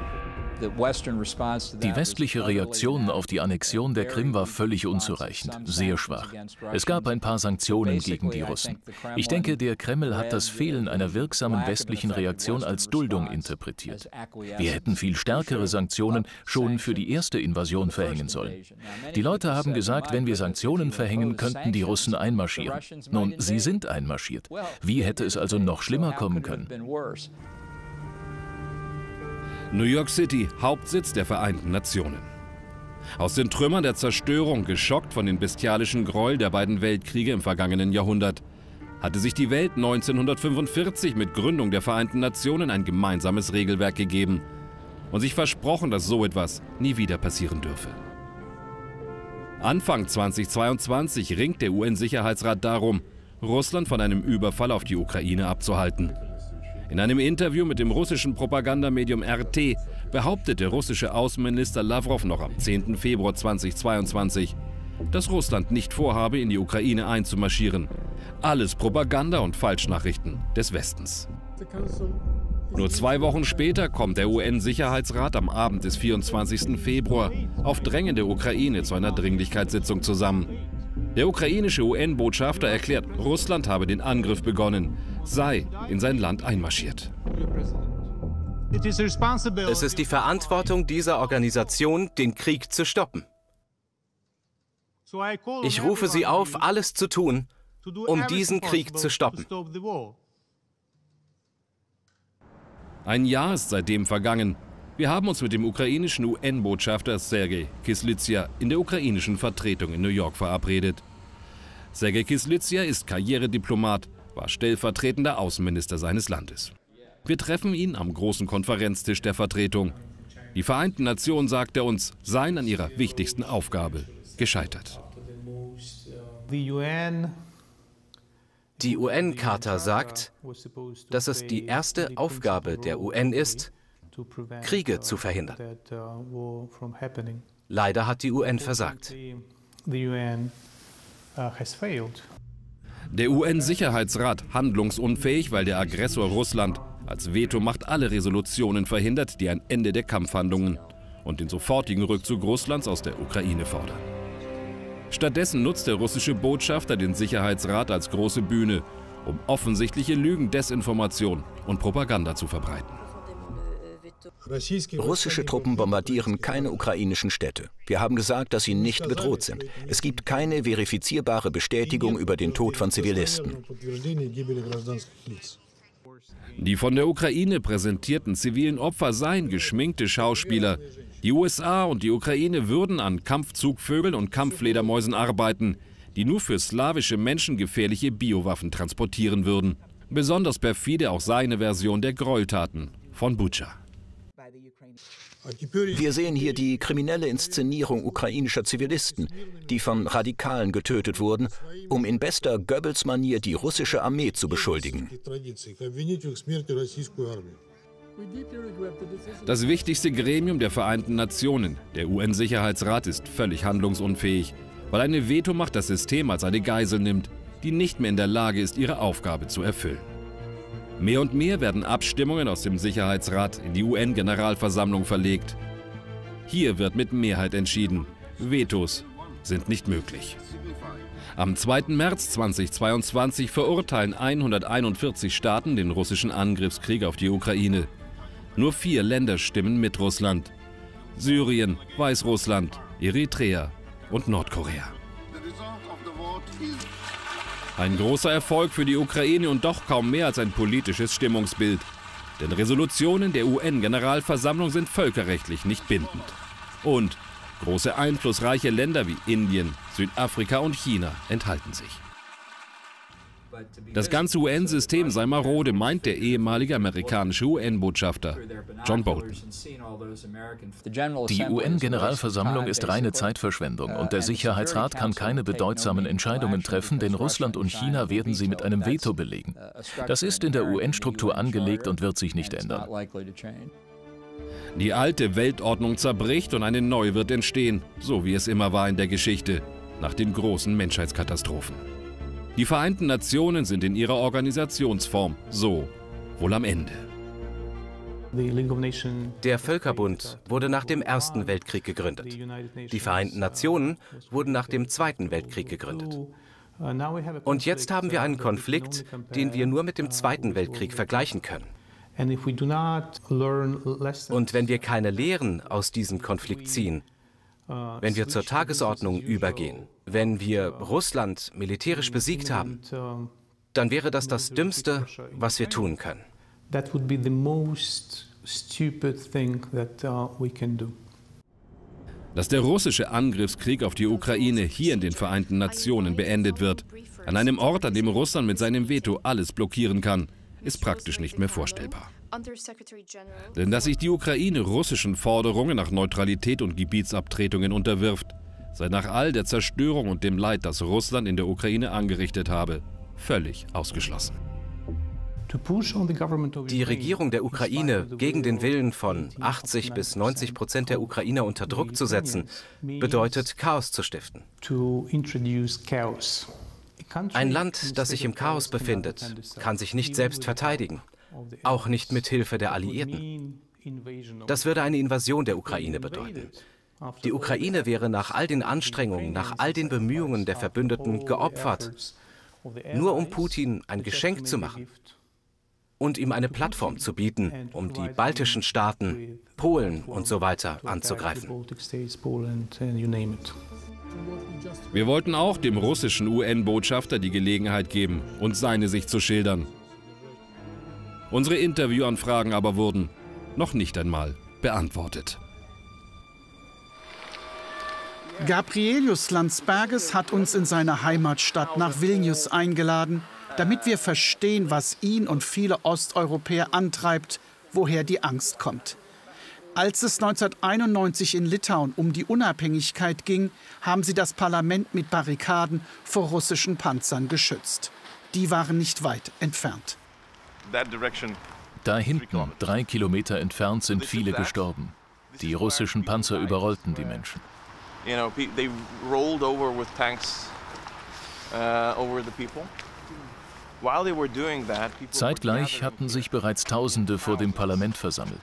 Die westliche Reaktion auf die Annexion der Krim war völlig unzureichend, sehr schwach. Es gab ein paar Sanktionen gegen die Russen. Ich denke, der Kreml hat das Fehlen einer wirksamen westlichen Reaktion als Duldung interpretiert. Wir hätten viel stärkere Sanktionen schon für die erste Invasion verhängen sollen. Die Leute haben gesagt, wenn wir Sanktionen verhängen, könnten die Russen einmarschieren. Nun, sie sind einmarschiert. Wie hätte es also noch schlimmer kommen können? New York City, Hauptsitz der Vereinten Nationen. Aus den Trümmern der Zerstörung, geschockt von den bestialischen Gräuel der beiden Weltkriege im vergangenen Jahrhundert, hatte sich die Welt 1945 mit Gründung der Vereinten Nationen ein gemeinsames Regelwerk gegeben und sich versprochen, dass so etwas nie wieder passieren dürfe. Anfang 2022 ringt der UN-Sicherheitsrat darum, Russland von einem Überfall auf die Ukraine abzuhalten. In einem Interview mit dem russischen Propagandamedium RT behauptet der russische Außenminister Lawrow noch am 10. Februar 2022, dass Russland nicht vorhabe, in die Ukraine einzumarschieren. Alles Propaganda und Falschnachrichten des Westens. Nur 2 Wochen später kommt der UN-Sicherheitsrat am Abend des 24. Februar auf Drängen der Ukraine zu einer Dringlichkeitssitzung zusammen. Der ukrainische UN-Botschafter erklärt, Russland habe den Angriff begonnen, sei in sein Land einmarschiert. Es ist die Verantwortung dieser Organisation, den Krieg zu stoppen. Ich rufe Sie auf, alles zu tun, um diesen Krieg zu stoppen. Ein Jahr ist seitdem vergangen. Wir haben uns mit dem ukrainischen UN-Botschafter Sergej Kyslytsja in der ukrainischen Vertretung in New York verabredet. Sergej Kyslytsja ist Karrierediplomat, war stellvertretender Außenminister seines Landes. Wir treffen ihn am großen Konferenztisch der Vertretung. Die Vereinten Nationen, sagt er uns, seien an ihrer wichtigsten Aufgabe gescheitert. Die UN-Charta sagt, dass es die erste Aufgabe der UN ist, Kriege zu verhindern. Leider hat die UN versagt. Der UN-Sicherheitsrat handlungsunfähig, weil der Aggressor Russland als Vetomacht alle Resolutionen verhindert, die ein Ende der Kampfhandlungen und den sofortigen Rückzug Russlands aus der Ukraine fordern. Stattdessen nutzt der russische Botschafter den Sicherheitsrat als große Bühne, um offensichtliche Lügen, Desinformation und Propaganda zu verbreiten. Russische Truppen bombardieren keine ukrainischen Städte. Wir haben gesagt, dass sie nicht bedroht sind. Es gibt keine verifizierbare Bestätigung über den Tod von Zivilisten. Die von der Ukraine präsentierten zivilen Opfer seien geschminkte Schauspieler. Die USA und die Ukraine würden an Kampfzugvögeln und Kampffledermäusen arbeiten, die nur für slawische Menschen gefährliche Biowaffen transportieren würden. Besonders perfide auch seine Version der Gräueltaten von Butscha. Wir sehen hier die kriminelle Inszenierung ukrainischer Zivilisten, die von Radikalen getötet wurden, um in bester Goebbels-Manier die russische Armee zu beschuldigen. Das wichtigste Gremium der Vereinten Nationen, der UN-Sicherheitsrat, ist völlig handlungsunfähig, weil eine Vetomacht das System als eine Geisel nimmt, die nicht mehr in der Lage ist, ihre Aufgabe zu erfüllen. Mehr und mehr werden Abstimmungen aus dem Sicherheitsrat in die UN-Generalversammlung verlegt. Hier wird mit Mehrheit entschieden. Vetos sind nicht möglich. Am 2. März 2022 verurteilen 141 Staaten den russischen Angriffskrieg auf die Ukraine. Nur 4 Länder stimmen mit Russland: Syrien, Weißrussland, Eritrea und Nordkorea. Ein großer Erfolg für die Ukraine und doch kaum mehr als ein politisches Stimmungsbild. Denn Resolutionen der UN-Generalversammlung sind völkerrechtlich nicht bindend. Und große einflussreiche Länder wie Indien, Südafrika und China enthalten sich. Das ganze UN-System sei marode, meint der ehemalige amerikanische UN-Botschafter John Bolton. Die UN-Generalversammlung ist reine Zeitverschwendung und der Sicherheitsrat kann keine bedeutsamen Entscheidungen treffen, denn Russland und China werden sie mit einem Veto belegen. Das ist in der UN-Struktur angelegt und wird sich nicht ändern. Die alte Weltordnung zerbricht und eine neue wird entstehen, so wie es immer war in der Geschichte, nach den großen Menschheitskatastrophen. Die Vereinten Nationen sind in ihrer Organisationsform so wohl am Ende. Der Völkerbund wurde nach dem Ersten Weltkrieg gegründet. Die Vereinten Nationen wurden nach dem Zweiten Weltkrieg gegründet. Und jetzt haben wir einen Konflikt, den wir nur mit dem Zweiten Weltkrieg vergleichen können. Und wenn wir keine Lehren aus diesem Konflikt ziehen, wenn wir zur Tagesordnung übergehen, wenn wir Russland militärisch besiegt haben, dann wäre das das Dümmste, was wir tun können. Dass der russische Angriffskrieg auf die Ukraine hier in den Vereinten Nationen beendet wird, an einem Ort, an dem Russland mit seinem Veto alles blockieren kann, ist praktisch nicht mehr vorstellbar. Denn dass sich die Ukraine russischen Forderungen nach Neutralität und Gebietsabtretungen unterwirft, sei nach all der Zerstörung und dem Leid, das Russland in der Ukraine angerichtet habe, völlig ausgeschlossen. Die Regierung der Ukraine gegen den Willen von 80 bis 90% der Ukrainer unter Druck zu setzen, bedeutet, Chaos zu stiften. Ein Land, das sich im Chaos befindet, kann sich nicht selbst verteidigen, auch nicht mit Hilfe der Alliierten. Das würde eine Invasion der Ukraine bedeuten. Die Ukraine wäre nach all den Anstrengungen, nach all den Bemühungen der Verbündeten geopfert, nur um Putin ein Geschenk zu machen und ihm eine Plattform zu bieten, um die baltischen Staaten, Polen und so weiter anzugreifen. Wir wollten auch dem russischen UN-Botschafter die Gelegenheit geben, uns seine Sicht zu schildern. Unsere Interviewanfragen aber wurden noch nicht einmal beantwortet. Gabrielius Landsbergis hat uns in seine Heimatstadt nach Vilnius eingeladen, damit wir verstehen, was ihn und viele Osteuropäer antreibt, woher die Angst kommt. Als es 1991 in Litauen um die Unabhängigkeit ging, haben sie das Parlament mit Barrikaden vor russischen Panzern geschützt. Die waren nicht weit entfernt. Da hinten, 3 Kilometer entfernt, sind viele gestorben. Die russischen Panzer überrollten die Menschen. Zeitgleich hatten sich bereits Tausende vor dem Parlament versammelt.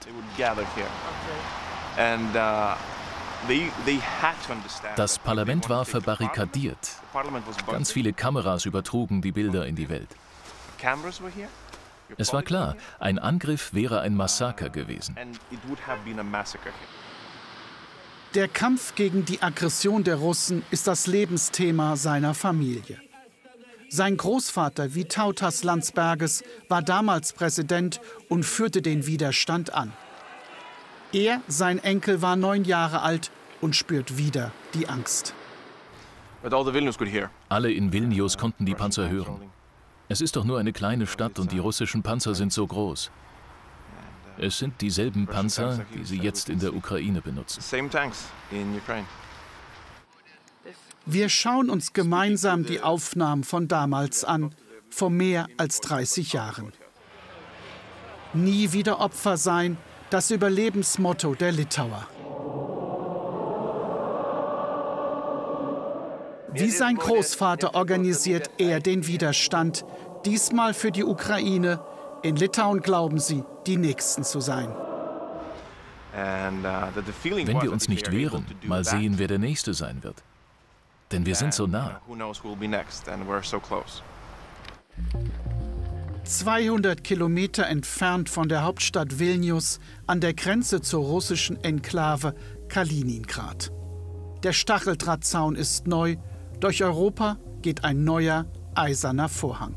Das Parlament war verbarrikadiert. Ganz viele Kameras übertrugen die Bilder in die Welt. Es war klar, ein Angriff wäre ein Massaker gewesen. Der Kampf gegen die Aggression der Russen ist das Lebensthema seiner Familie. Sein Großvater Vytautas Landsbergis war damals Präsident und führte den Widerstand an. Er, sein Enkel, war 9 Jahre alt und spürt wieder die Angst. Alle in Vilnius konnten die Panzer hören. Es ist doch nur eine kleine Stadt und die russischen Panzer sind so groß. Es sind dieselben Panzer, die sie jetzt in der Ukraine benutzen. Wir schauen uns gemeinsam die Aufnahmen von damals an, vor mehr als 30 Jahren. Nie wieder Opfer sein, das Überlebensmotto der Litauer. Wie sein Großvater organisiert er den Widerstand, diesmal für die Ukraine. In Litauen glauben sie, die Nächsten zu sein. Wenn wir uns nicht wehren, mal sehen, wer der Nächste sein wird. Denn wir sind so nah. 200 Kilometer entfernt von der Hauptstadt Vilnius, an der Grenze zur russischen Enklave Kaliningrad. Der Stacheldrahtzaun ist neu, durch Europa geht ein neuer, eiserner Vorhang.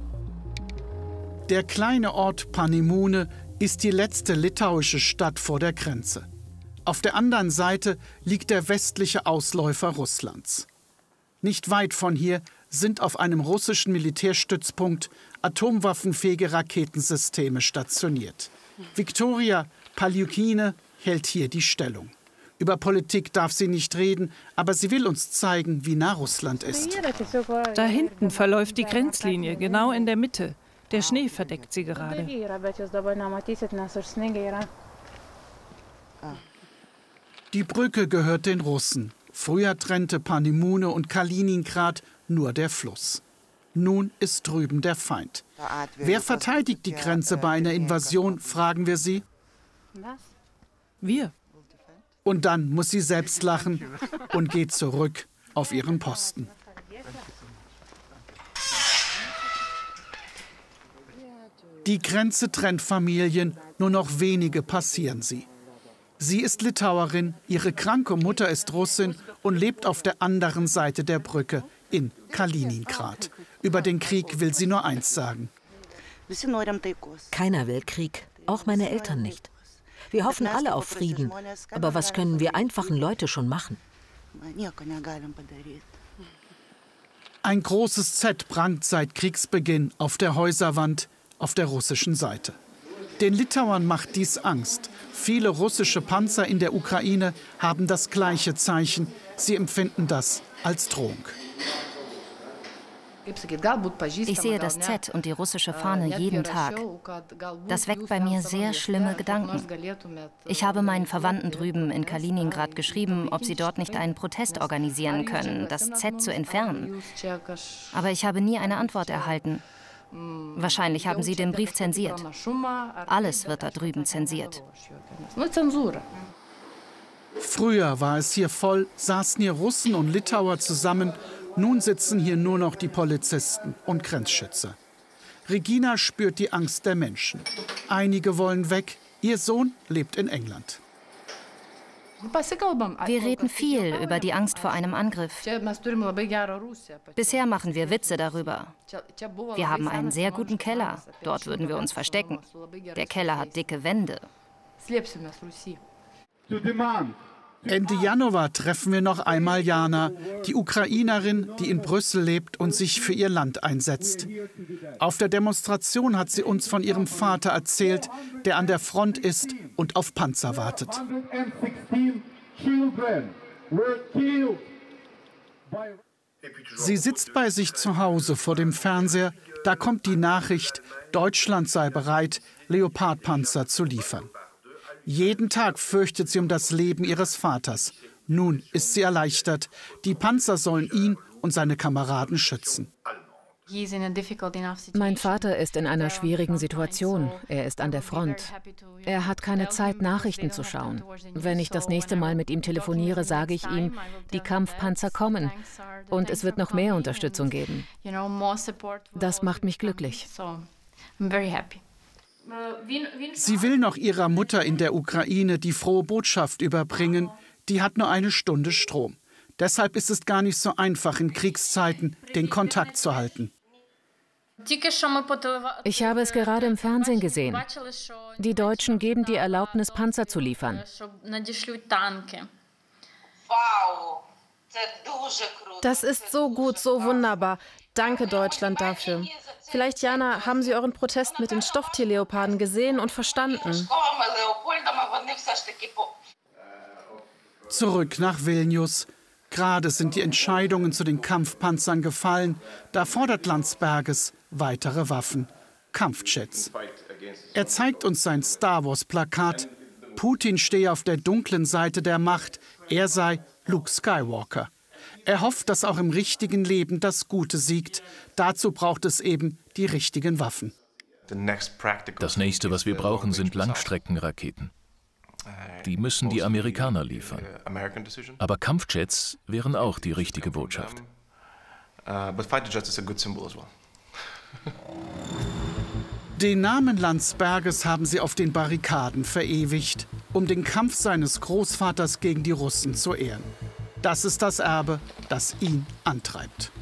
Der kleine Ort Panemunė ist die letzte litauische Stadt vor der Grenze. Auf der anderen Seite liegt der westliche Ausläufer Russlands. Nicht weit von hier sind auf einem russischen Militärstützpunkt atomwaffenfähige Raketensysteme stationiert. Viktoria Palyukina hält hier die Stellung. Über Politik darf sie nicht reden, aber sie will uns zeigen, wie nah Russland ist. Da hinten verläuft die Grenzlinie, genau in der Mitte. Der Schnee verdeckt sie gerade. Die Brücke gehört den Russen. Früher trennte Panemunė und Kaliningrad nur der Fluss. Nun ist drüben der Feind. Wer verteidigt die Grenze bei einer Invasion, fragen wir sie. Wir. Und dann muss sie selbst lachen und geht zurück auf ihren Posten. Die Grenze trennt Familien, nur noch wenige passieren sie. Sie ist Litauerin, ihre kranke Mutter ist Russin und lebt auf der anderen Seite der Brücke in Kaliningrad. Über den Krieg will sie nur eins sagen. Keiner will Krieg, auch meine Eltern nicht. Wir hoffen alle auf Frieden. Aber was können wir einfachen Leute schon machen? Ein großes Z prangt seit Kriegsbeginn auf der Häuserwand auf der russischen Seite. Den Litauern macht dies Angst. Viele russische Panzer in der Ukraine haben das gleiche Zeichen. Sie empfinden das als Drohung. Ich sehe das Z und die russische Fahne jeden Tag. Das weckt bei mir sehr schlimme Gedanken. Ich habe meinen Verwandten drüben in Kaliningrad geschrieben, ob sie dort nicht einen Protest organisieren können, das Z zu entfernen. Aber ich habe nie eine Antwort erhalten. Wahrscheinlich haben sie den Brief zensiert. Alles wird da drüben zensiert. Früher war es hier voll, saßen hier Russen und Litauer zusammen. Nun sitzen hier nur noch die Polizisten und Grenzschützer. Regina spürt die Angst der Menschen. Einige wollen weg. Ihr Sohn lebt in England. Wir reden viel über die Angst vor einem Angriff. Bisher machen wir Witze darüber. Wir haben einen sehr guten Keller. Dort würden wir uns verstecken. Der Keller hat dicke Wände. Ende Januar treffen wir noch einmal Jana, die Ukrainerin, die in Brüssel lebt und sich für ihr Land einsetzt. Auf der Demonstration hat sie uns von ihrem Vater erzählt, der an der Front ist und auf Panzer wartet. Sie sitzt bei sich zu Hause vor dem Fernseher. Da kommt die Nachricht, Deutschland sei bereit, Leopardpanzer zu liefern. Jeden Tag fürchtet sie um das Leben ihres Vaters. Nun ist sie erleichtert. Die Panzer sollen ihn und seine Kameraden schützen. Mein Vater ist in einer schwierigen Situation. Er ist an der Front. Er hat keine Zeit, Nachrichten zu schauen. Wenn ich das nächste Mal mit ihm telefoniere, sage ich ihm, die Kampfpanzer kommen und es wird noch mehr Unterstützung geben. Das macht mich glücklich. Sie will noch ihrer Mutter in der Ukraine die frohe Botschaft überbringen. Die hat nur eine Stunde Strom. Deshalb ist es gar nicht so einfach, in Kriegszeiten den Kontakt zu halten. Ich habe es gerade im Fernsehen gesehen. Die Deutschen geben die Erlaubnis, Panzer zu liefern. Das ist so gut, so wunderbar. Danke, Deutschland, dafür. Vielleicht, Jana, haben Sie euren Protest mit den Stofftierleoparden gesehen und verstanden. Zurück nach Vilnius. Gerade sind die Entscheidungen zu den Kampfpanzern gefallen. Da fordert Landsbergis weitere Waffen. Kampfjets. Er zeigt uns sein Star-Wars-Plakat. Putin stehe auf der dunklen Seite der Macht. Er sei Luke Skywalker. Er hofft, dass auch im richtigen Leben das Gute siegt. Dazu braucht es eben die richtigen Waffen. Das nächste, was wir brauchen, sind Langstreckenraketen. Die müssen die Amerikaner liefern. Aber Kampfjets wären auch die richtige Botschaft. Den Namen Landsbergis haben sie auf den Barrikaden verewigt, um den Kampf seines Großvaters gegen die Russen zu ehren. Das ist das Erbe, das ihn antreibt.